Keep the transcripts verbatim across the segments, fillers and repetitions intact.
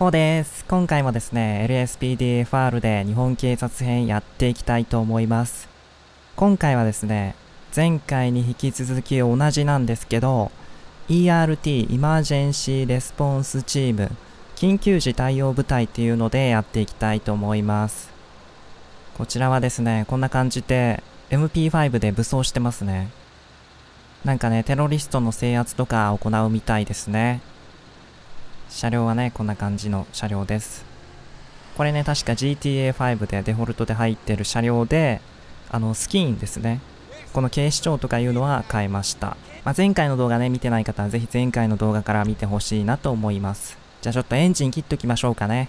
そうです。今回もですね、エルエスピーディーエフアール で日本警察編やっていきたいと思います。今回はですね、前回に引き続き同じなんですけど、イーアールティー イマージェンシーレスポンスチーム緊急時対応部隊っていうのでやっていきたいと思います。こちらはですね、こんな感じで エムピーファイブ で武装してますね。なんかね、テロリストの制圧とか行うみたいですね。車両はね、こんな感じの車両です。これね、確か ジーティーエーファイブ でデフォルトで入ってる車両で、あの、スキーンですね。この警視庁とかいうのは変えました。まあ、前回の動画ね、見てない方はぜひ前回の動画から見てほしいなと思います。じゃあちょっとエンジン切っときましょうかね。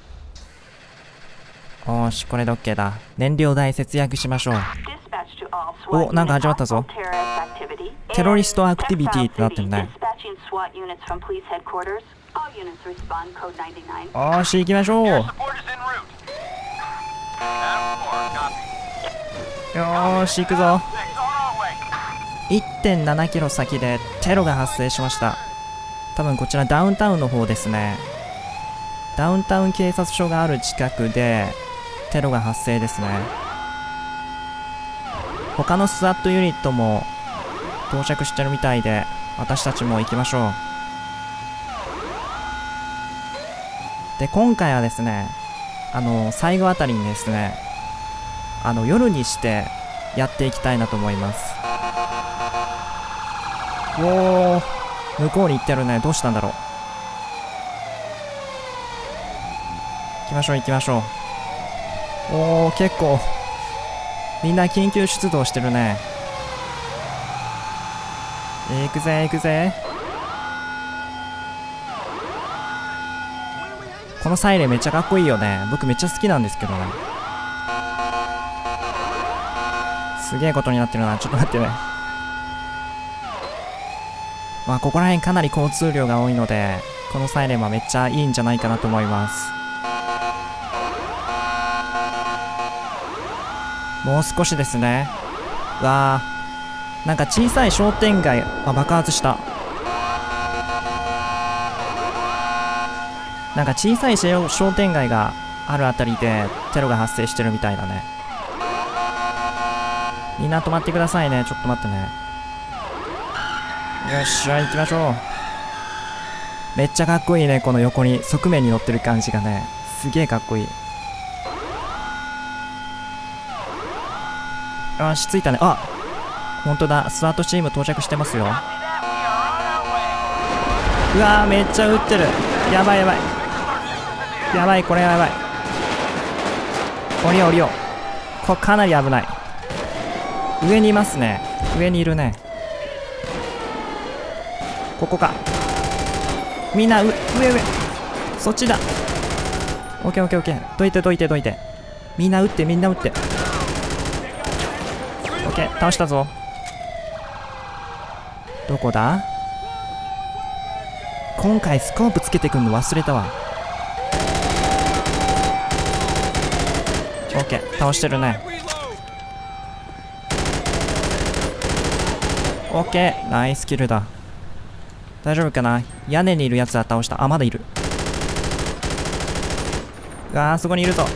おーし、これで OK だ。燃料代節約しましょう。お、なんか始まったぞ。テロリストアクティビティってなってるね。おーし、行きましょう。よーし、行くぞ。いってんななキロ先でテロが発生しました。多分こちらダウンタウンの方ですね。ダウンタウン警察署がある近くでテロが発生ですね。他のスワットユニットも到着してるみたいで、私たちも行きましょう。で、今回はですね、あの最後あたりにですね、あの夜にしてやっていきたいなと思います。おー、向こうに行ってるね。どうしたんだろう。行きましょう行きましょう。おー、結構みんな緊急出動してるね。行くぜ行くぜ。このサイレンめっちゃかっこいいよね。僕めっちゃ好きなんですけどね。すげえことになってるな。ちょっと待ってね。まあここら辺かなり交通量が多いので、このサイレンはめっちゃいいんじゃないかなと思います。もう少しですね。うわー、なんか小さい商店街、あ、爆発した。なんか小さい商店街があるあたりでテロが発生してるみたいだね。みんな止まってくださいね。ちょっと待ってね。よっしゃ、行きましょう。めっちゃかっこいいね。この横に側面に乗ってる感じがね、すげえかっこいい。よし、着いたね。あ、ほんとだ。スワットチーム到着してますよ。うわー、めっちゃ撃ってる。やばいやばいやばい、これやばい。降りよう降りよう。これかなり危ない。上にいますね。上にいるね。ここか。みんな上上上。そっちだ。オッケーオッケーオッケー。どいてどいてどいて。みんな撃ってみんな撃って。オッケー、倒したぞ。どこだ。今回スコープつけてくんの忘れたわ。オッケー、倒してるね。オッケー、ナイスキルだ。大丈夫かな。屋根にいるやつは倒した。あ、まだいる。うわー、そこにいるぞ。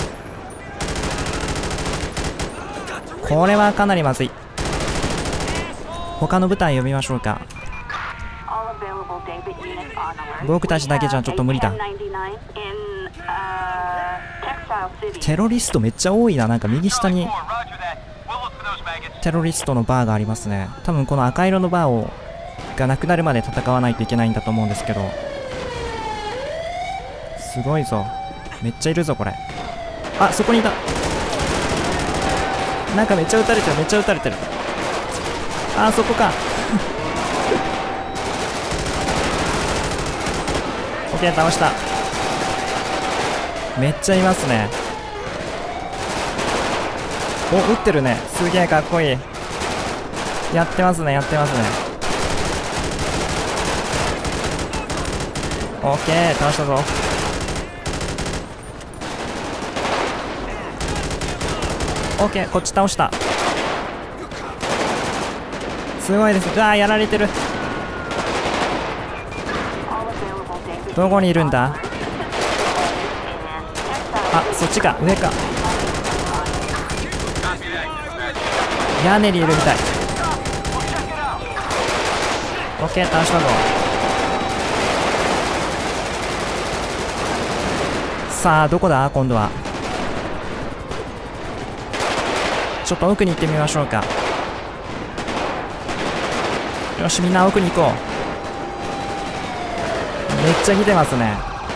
これはかなりまずい。他の部隊呼びましょうか。僕たちだけじゃちょっと無理だ。テロリストめっちゃ多いな。なんか右下にテロリストのバーがありますね。多分この赤色のバーをがなくなるまで戦わないといけないんだと思うんですけど。すごいぞ。めっちゃいるぞこれ。あ、そこにいた。なんかめっちゃ撃たれてる。めっちゃ撃たれてる。あ、そこか。オッケー、倒した。めっちゃいますね。お、撃ってるね。すげえかっこいい。やってますねやってますね。オッケー、倒したぞ。オッケー、こっち倒した。すごいです。うわー、やられてる。どこにいるんだ。 あ、そっちか、上か。屋根にいるみたい。オッケー、倒したぞ。さあどこだ今度は。ちょっと奥に行ってみましょうか。よし、みんな奥に行こう。めっちゃ来てますね。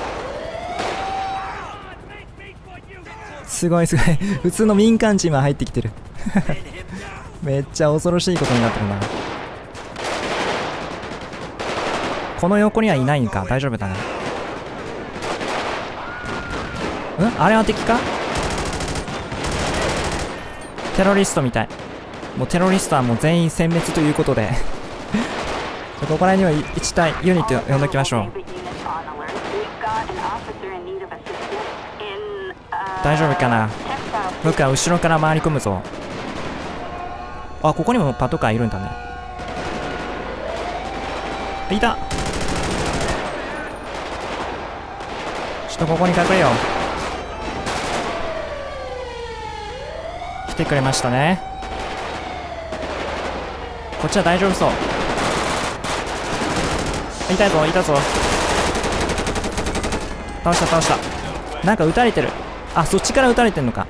すごいすごい普通の民間人は入ってきてるめっちゃ恐ろしいことになってるな。この横にはいないんか。大丈夫だね。ん、あれは敵か。テロリストみたい。もうテロリストはもう全員殲滅ということでここら辺にはいち体ユニット呼んどきましょう。大丈夫かな。僕は後ろから回り込むぞ。あ、ここにもパトカーいるんだね。いた。ちょっとここに隠れよう。来てくれましたね。こっちは大丈夫そう。いたぞいたぞ。倒した倒した。なんか撃たれてる。あ、そっちから撃たれてんのか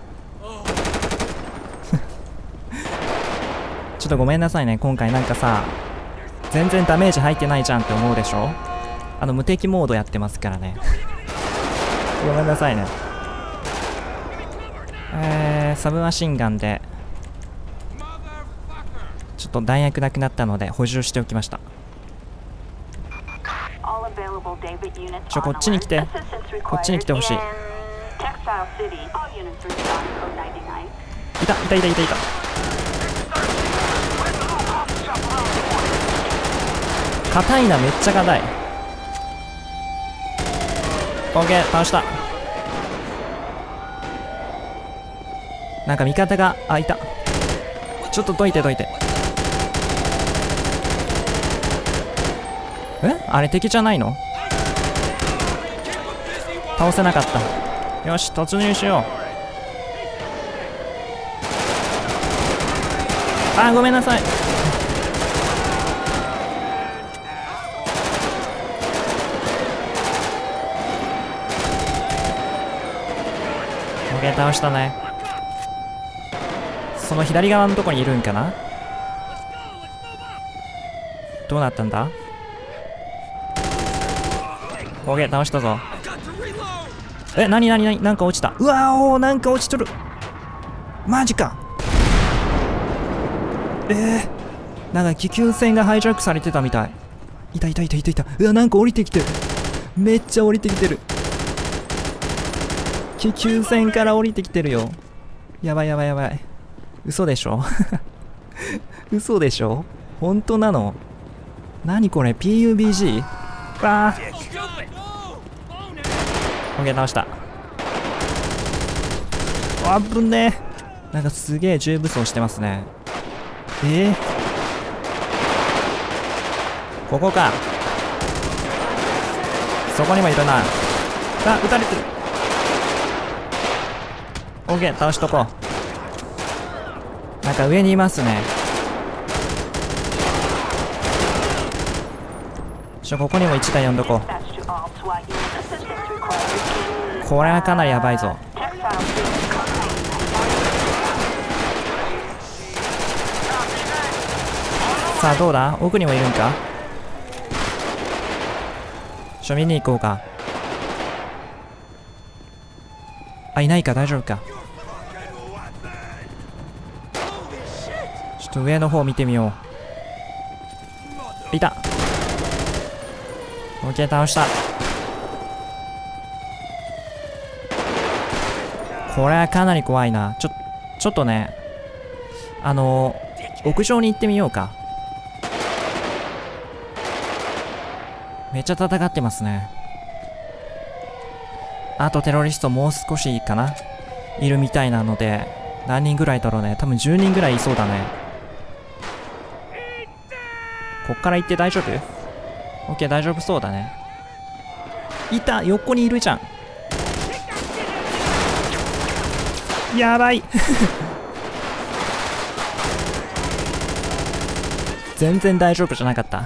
ちょっとごめんなさいね。今回なんかさ、全然ダメージ入ってないじゃんって思うでしょ。あの無敵モードやってますからねごめんなさいね。えー、サブマシンガンでちょっと弾薬なくなったので補充しておきました。ちょ、こっちに来て。こっちに来てほしい。いたいたいたいたいた。硬いな、めっちゃ硬い。オッケー、倒した。なんか味方が、あ、いた。ちょっとどいてどいて。え、あれ敵じゃないの。倒せなかった。よし、突入しよう。あー、ごめんなさい。オッケー、倒したね。その左側のとこにいるんかな。どうなったんだ。オッケー、倒したぞ。え、なになになに、なんか落ちた。うわー、おー、なんか落ちとる。マジか。えー、なんか気球船がハイジャックされてたみたい。いたいたいたいたいた。うわ、なんか降りてきてる。めっちゃ降りてきてる。気球船から降りてきてるよ。やばいやばいやばい。嘘でしょ嘘でしょ。本当なの。何これ ピーユービージー。 わー、オッケー、倒した。あぶねえ。なんかすげえ重武装してますね。えー、ここか。そこにもいるな。あ、撃たれてる。オッケー、倒しとこう。なんか上にいますね。ちょ、ここにもいち体呼んどこう。これはかなりやばいぞ。さあどうだ。奥にもいるんか。ちょ、見に行こうか。あ、いないか。大丈夫か。ちょっと上の方見てみよう。いた。オッケー、倒した。これはかなり怖いな。ちょ、ちょっとね、あのー、屋上に行ってみようか。めっちゃ戦ってますね。あとテロリストもう少しかな、いるみたいなので、何人ぐらいだろうね。多分じゅうにんぐらいいそうだね。こっから行って大丈夫？オッケー、大丈夫そうだね。いた、横にいるじゃん。 やばい全然大丈夫じゃなかった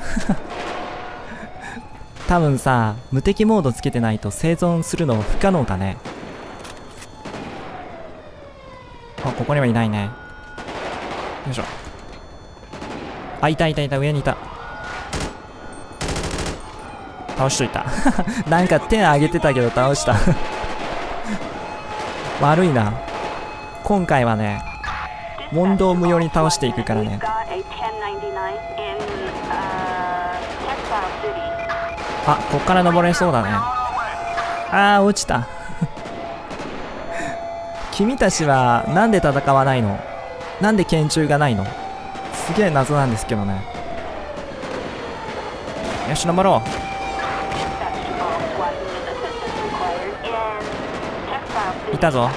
多分さ、無敵モードつけてないと生存するの不可能かね。あ、ここにはいないね。よいしょ。あ、いたいたいた、上にいた。倒しといたなんか手上げてたけど倒した悪いな。今回はね、問答無用に倒していくからね。あ、こっから登れそうだね。あー、落ちた君たちはなんで戦わないの？なんで拳銃がないの？すげえ謎なんですけどね。よし、登ろう。いたぞ。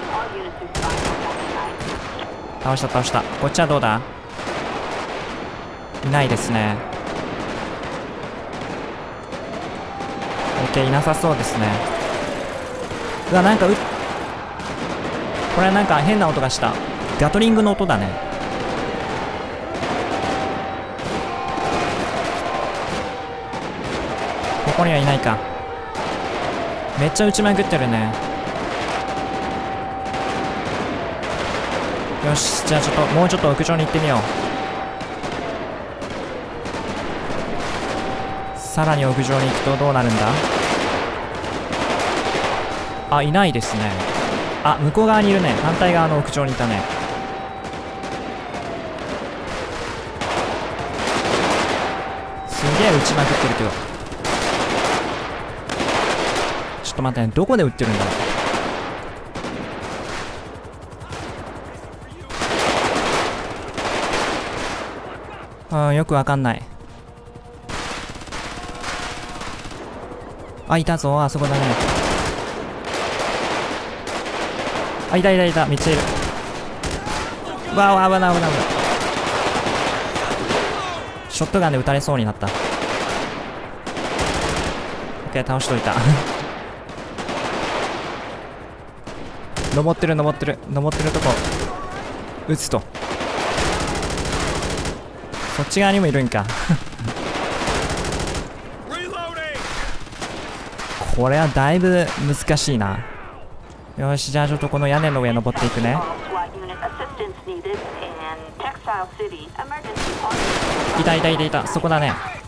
倒した倒した。こっちはどうだ？いないですね。オッケー、いなさそうですね。うわ、なんかうこれなんか変な音がした。ガトリングの音だね。ここにはいないか。めっちゃ撃ちまくってるね。よし、じゃあちょっともうちょっと屋上に行ってみよう。さらに屋上に行くとどうなるんだ？あ、いないですね。あ、向こう側にいるね。反対側の屋上にいたね。すげえ撃ちまくってるけど。ちょっと待ってね、どこで撃ってるんだろう。うん、よくわかんない。あ、いたぞ、あそこだね。あ、いたいたいた、めっちゃいる。わあ、危ない危ない危ない。ショットガンで撃たれそうになった。オッケー、倒しといた登ってる登ってる登ってるとこ撃つと。そっち側にもいるんかこれはだいぶ難しいな。よし、じゃあちょっとこの屋根の上登っていくね。いたいたいたいた、そこだね。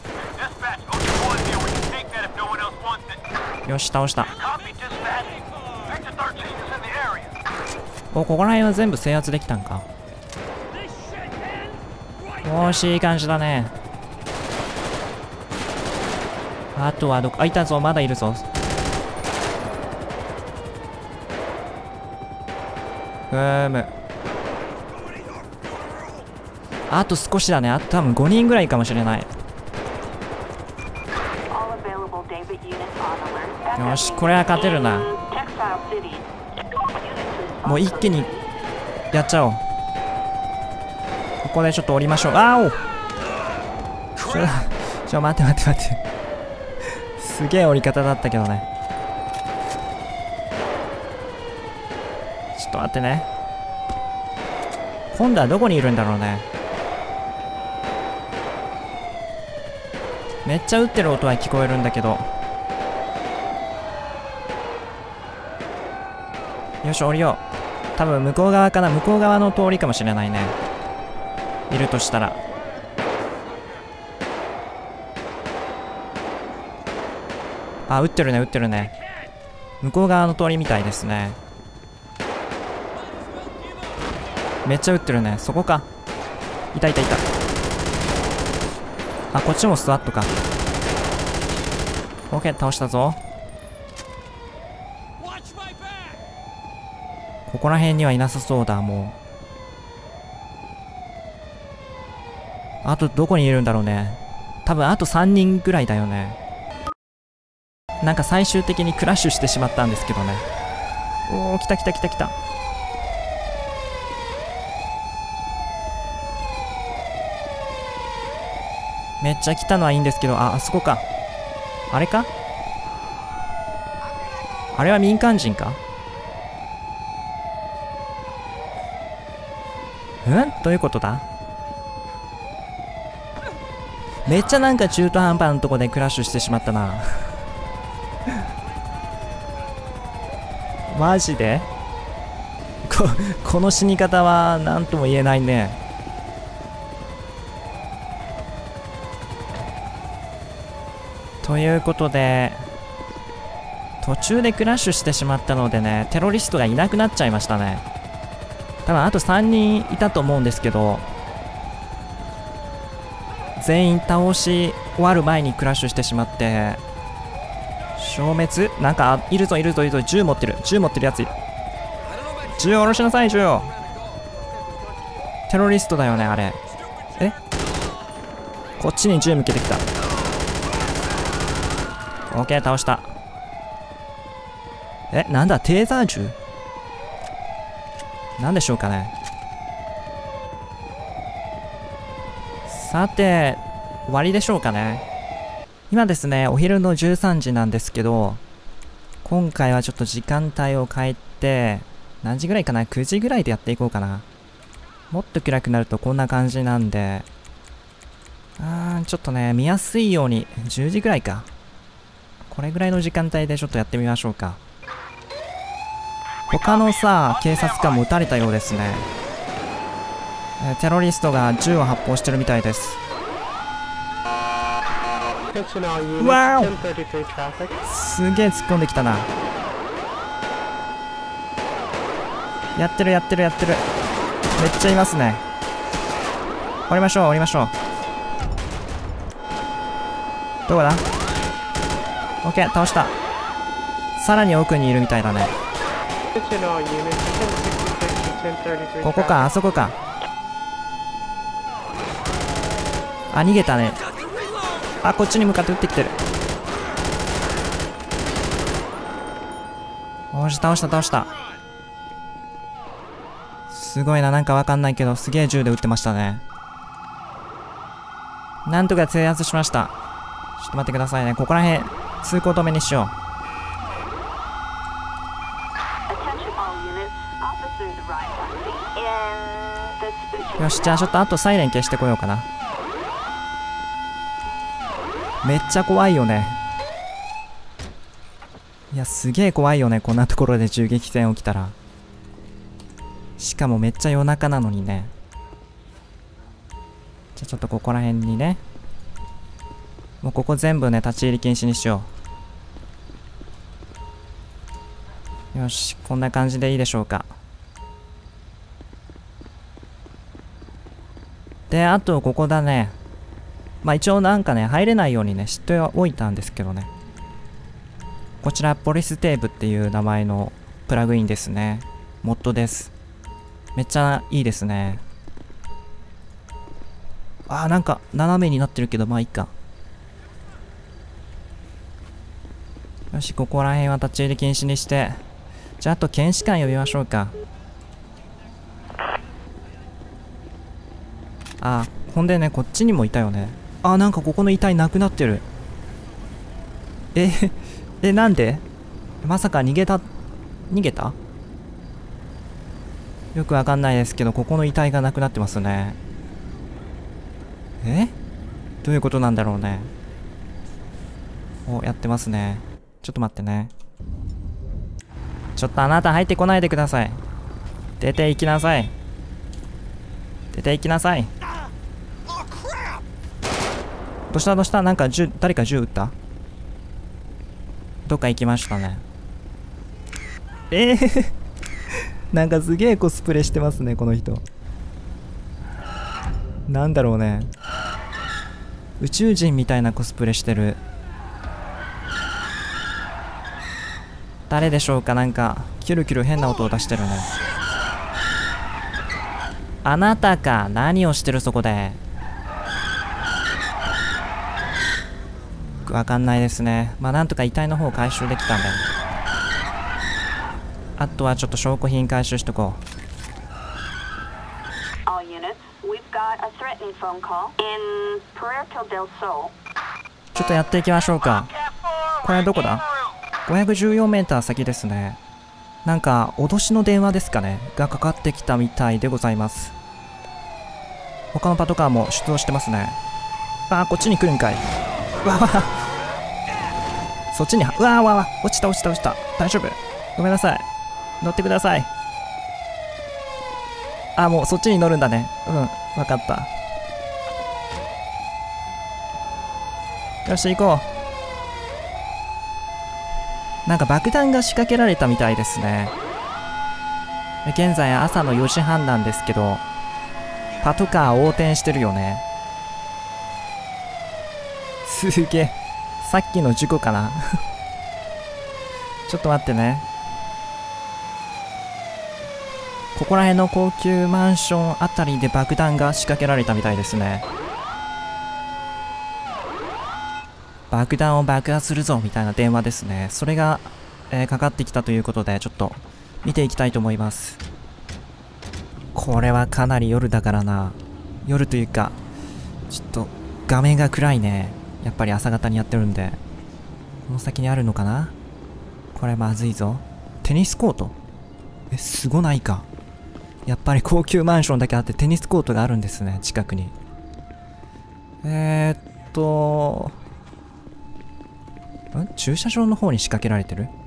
よし、倒した。お、ここら辺は全部制圧できたんか。よし、いい感じだね。あとはどこ、あ、いたぞ、まだいるぞ。ふーむ。あと少しだね。あと多分ごにんぐらいかもしれない。よし、これは勝てるな。もう一気にやっちゃおう。ここでちょっと降りましょう。あーおちょちょ待って待って待ってすげえ降り方だったけどね。ちょっと待ってね。今度はどこにいるんだろうね。めっちゃ撃ってる音は聞こえるんだけど。よし、降りよう。多分向こう側かな。向こう側の通りかもしれないね。いるとしたら。あ、撃ってるね撃ってるね。向こう側の通りみたいですね。めっちゃ撃ってるね。そこか。いたいたいた。あ、こっちもスワットか。オッケー、倒したぞ。ここら辺にはいなさそうだ。もうあとどこにいるんだろうね。多分あとさんにんぐらいだよね。なんか最終的にクラッシュしてしまったんですけどね。おお、来た来た来た来た。めっちゃ来たのはいいんですけど、あ、あそこか。あれか？あれは民間人か？ うんどういうことだ。めっちゃなんか中途半端なとこでクラッシュしてしまったなマジでここの死に方は何とも言えないね。ということで途中でクラッシュしてしまったのでね、テロリストがいなくなっちゃいましたね。多分あとさんにんいたと思うんですけど、全員倒し終わる前にクラッシュしてしまって消滅。なんかいるぞいるぞいるぞ。銃持ってる銃持ってるやついる。銃を下ろしなさい。銃を。テロリストだよねあれ。えこっちに銃向けてきた。オッケー倒した。えなんだテーザー銃なんでしょうかね。さて終わりでしょうかね。今ですねお昼のじゅうさんじなんですけど、今回はちょっと時間帯を変えて何時ぐらいかな、くじぐらいでやっていこうかな。もっと暗くなるとこんな感じなんで、あーちょっとね見やすいようにじゅうじぐらいか、これぐらいの時間帯でちょっとやってみましょうか。他のさ警察官も撃たれたようですね。えーテロリストが銃を発砲してるみたいです。わーおすげえ突っ込んできたな。やってるやってるやってる。めっちゃいますね。降りましょう降りましょう。どこだ。オッケー倒した。さらに奥にいるみたいだね。ここかあそこか。あ逃げたね。あこっちに向かって撃ってきてる。おし倒した倒した。すごいな、なんかわかんないけどすげえ銃で撃ってましたね。なんとか制圧しました。ちょっと待ってくださいね。ここら辺通行止めにしよう。よしじゃあちょっとあとサイレン消してこようかな。めっちゃ怖いよね。いやすげえ怖いよね、こんなところで銃撃戦起きたら。しかもめっちゃ夜中なのにね。じゃあちょっとここら辺にね、もうここ全部ね立ち入り禁止にしよう。よしこんな感じでいいでしょうか。であとここだね。まあ一応なんかね入れないようにね知っておいたんですけどね、こちらポリステーブっていう名前のプラグインですね。モッドです。めっちゃいいですね。あーなんか斜めになってるけどまあいいか。よしここら辺は立ち入り禁止にして、じゃああと検視官呼びましょうか。あーほんでねこっちにもいたよね。あーなんかここの遺体なくなってる。ええなんでまさか逃げた逃げたよくわかんないですけど、ここの遺体がなくなってますね。えどういうことなんだろうね。おやってますね。ちょっと待ってね。ちょっとあなた入ってこないでください。出て行きなさい。出て行きなさい。どうしたどうした。なんか銃誰か銃撃った。どっか行きましたね。えーなんかすげえコスプレしてますねこの人。なんだろうね、宇宙人みたいなコスプレしてる。誰でしょうか。なんかキュルキュル変な音を出してるね。あなたか。何をしてるそこで。わかんないですね。まあなんとか遺体の方を回収できたんで、あとはちょっと証拠品回収しとこう。ちょっとやっていきましょうか。これどこだ。ごひゃくじゅうよんメーター先ですね。なんか脅しの電話ですかねがかかってきたみたいでございます。 他のパトカーも出動してますね。あー、こっちに来るんかい。うわわそっちに、うわーわわ落ちた落ちた落ちた。大丈夫、ごめんなさい、乗ってください。あー、もうそっちに乗るんだね。うん、わかった。よし行こう。なんか爆弾が仕掛けられたみたいですね。現在朝のよじはんなんですけど、パトカー横転してるよね。すげえ、さっきの事故かなちょっと待ってね。ここら辺の高級マンションあたりで爆弾が仕掛けられたみたいですね。爆弾を爆破するぞみたいな電話ですね。それが、えー、かかってきたということで、ちょっと見ていきたいと思います。これはかなり夜だからな。夜というかちょっと画面が暗いね。やっぱり朝方にやってるんで。この先にあるのかな。これまずいぞ。テニスコート、え、すごないか。やっぱり高級マンションだけあってテニスコートがあるんですね、近くに。えー、っとん駐車場の方に仕掛けられてる。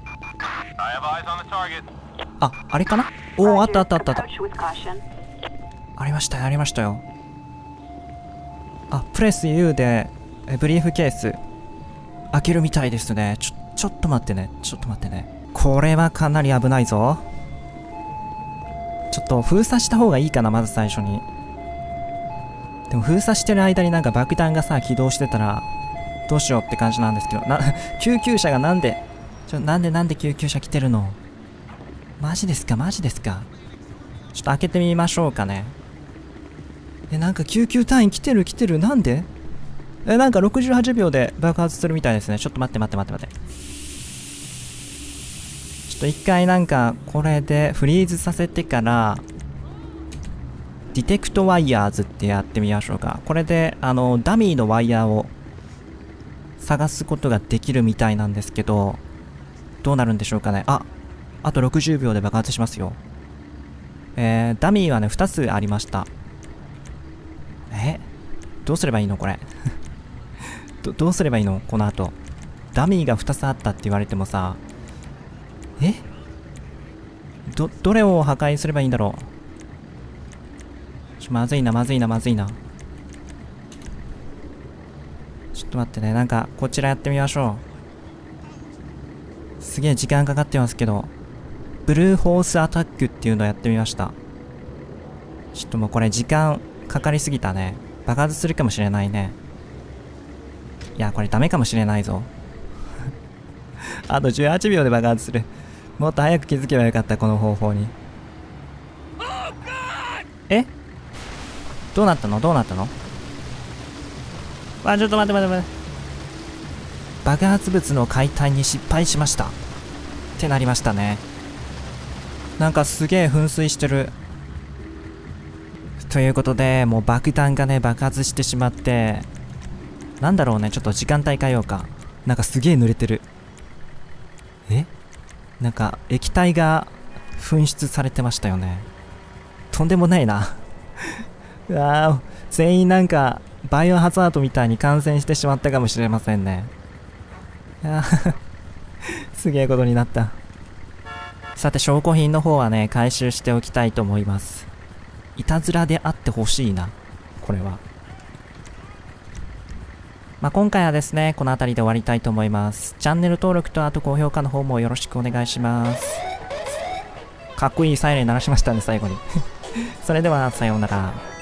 あ、あれかな。おお、あったあったあったあった。ありましたよ、ありましたよ。あ、プレス ユー でブリーフケース開けるみたいですね。ちょ、ちょっと待ってね、ちょっと待ってね。これはかなり危ないぞ。ちょっと封鎖した方がいいかな、まず最初に。でも封鎖してる間になんか爆弾がさ、起動してたらどうしようって感じなんですけど、な、救急車がなんで、ちょ、なんでなんで救急車来てるの。マジですか、マジですか。ちょっと開けてみましょうかね。え、なんか救急隊員来てる来てる、なんで。え、なんかろくじゅうはちびょうで爆発するみたいですね。ちょっと待って待って待って待って。ちょっと一回なんかこれでフリーズさせてからディテクトワイヤーズってやってみましょうか。これであのダミーのワイヤーを探すことができるみたいなんですけど、どうなるんでしょうかね。あ、あとろくじゅうびょうで爆発しますよ。えー、ダミーはねふたつありました。え、どうすればいいのこれど, どうすればいいのこの後。ダミーがふたつあったって言われてもさ、えど、どれを破壊すればいいんだろう。ちょ、まずいなまずいなまずいな。ちょっと待ってね、なんかこちらやってみましょう。すげえ時間かかってますけど、ブルーホースアタックっていうのをやってみました。ちょっともうこれ時間かかりすぎたね。爆発するかもしれないね。いや、これダメかもしれないぞあとじゅうはちびょうで爆発する。もっと早く気づけばよかった、この方法に。え、どうなったのどうなったの。わ、ちょっと待って待って待って。爆発物の解体に失敗しましたってなりましたね。なんかすげえ噴水してる。ということで、もう爆弾がね爆発してしまって、なんだろうね、ちょっと時間帯変えようか。なんかすげえ濡れてる。え、なんか液体が噴出されてましたよね。とんでもないなうわー、全員なんかバイオハザードみたいに感染してしまったかもしれませんね。いやすげえことになった。さて証拠品の方はね回収しておきたいと思います。いたずらであってほしいな、これは。まあ、今回はですねこの辺りで終わりたいと思います。チャンネル登録とあと高評価の方もよろしくお願いします。かっこいいサイレン鳴らしましたね最後にそれではさようなら。